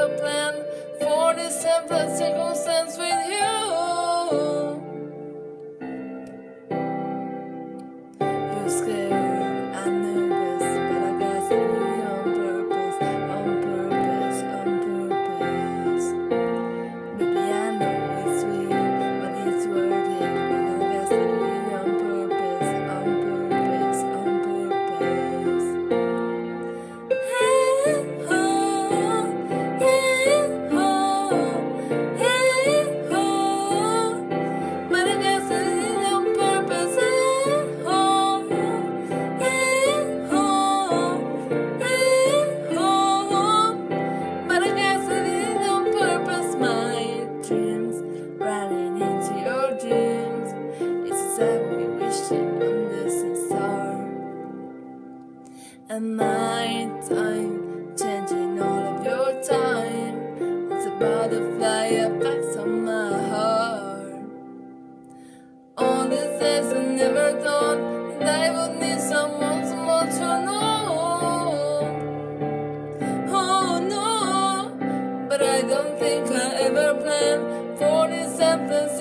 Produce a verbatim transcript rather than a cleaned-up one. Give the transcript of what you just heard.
ever planned for this simple circumstance with you. You're scared, I nervous, but I guess it's really on purpose, on purpose, on purpose. Baby, I know it's sweet, but it's worth it. But I guess it's really on purpose, on purpose, on purpose. Hey ho, hey ho, hey ho. But I guess it's really on purpose. Hey ho, hey ho, hey ho. But I guess it is on purpose. My dreams running into your dreams. It's exactly wishing on this star. And my time changing all of your time. It's a butterfly effect on my heart. All these days I never thought that I would need someone so much to know. Oh no, but I don't think I ever planned for this simple